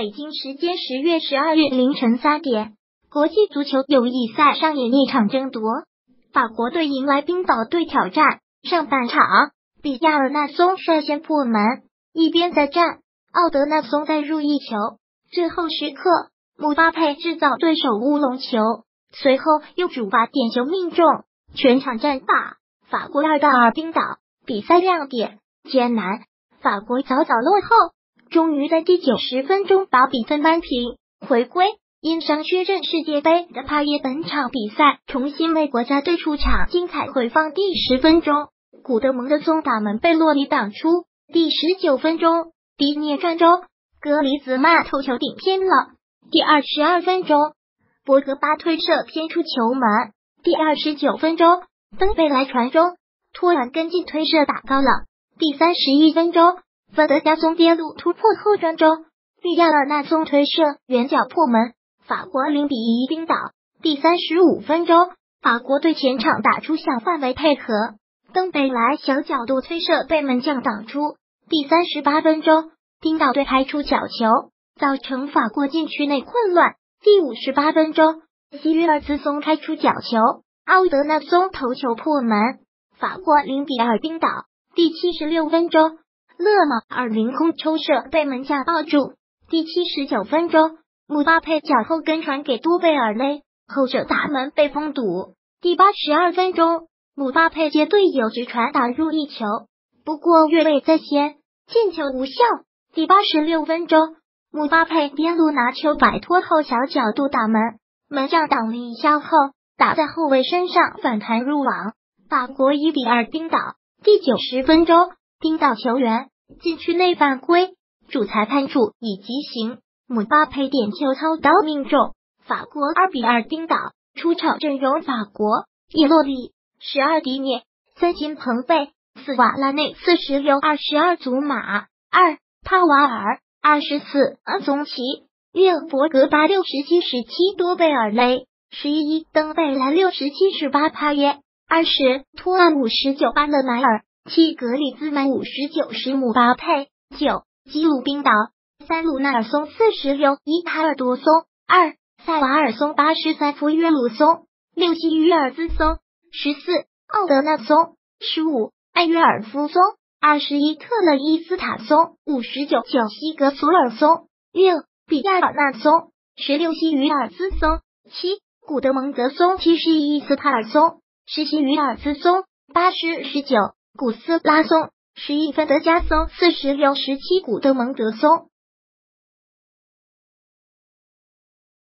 北京时间10月12日凌晨3点，国际足球友谊赛上演一场争夺，法国队迎来冰岛队挑战。上半场，比亚尔纳松率先破门，一边再战，奥德纳松再入一球。最后时刻，姆巴佩制造对手乌龙球，随后又主罚点球命中，全场战罢。法国2-2冰岛。比赛亮点艰难，法国早早落后，终于在第90分钟把比分扳平，回归。因伤缺阵世界杯的帕耶本场比赛重新为国家队出场，精彩回放第10分钟，古德蒙的松打门被洛里挡出。第19分钟，迪涅传中，格里兹曼头球顶偏了。第22分钟，博格巴推射偏出球门。第29分钟，登贝莱传中，托兰跟进推射打高了。第31分钟，范德加松边路突破后传中，比亚尔纳松推射远角破门。法国0-1冰岛。第35分钟，法国队前场打出小范围配合，登贝莱小角度推射被门将挡出。第38分钟，冰岛队拍出角球，造成法国禁区内混乱。第58分钟，希约尔兹松开出角球，奥德纳松头球破门，法国0-2冰岛。第76分钟，勒马尔凌空抽射被门将抱住。第79分钟，姆巴佩脚后跟传给多贝尔内，后者大门被封堵。第82分钟，姆巴佩接队友直传打入一球，不过越位在先，进球无效。第86分钟，姆巴佩边路拿球摆脱后小角度打门，门将挡了一下后打在后卫身上反弹入网。法国1-2冰岛。第90分钟，冰岛球员禁区内犯规，主裁判处以极刑，姆巴佩点球操刀命中，法国2-2冰岛。出场阵容：法国叶洛里12迪涅3金彭贝4瓦拉内40有22祖马2帕瓦尔24宗奇6博格巴67-17多贝尔雷11登贝莱67-18帕耶20托安59巴勒莱尔7格里兹曼59姆巴佩9基鲁冰岛3鲁纳尔松46哈尔多松2塞瓦尔松83福约鲁松6希约尔兹松14奥德纳松15艾约尔夫松21特勒伊斯塔松59西格索尔松6比亚尔纳松16希约尔兹松7古德蒙德松71斯塔尔松10希约尔兹松8019古斯拉松11芬德加松4017古德蒙德松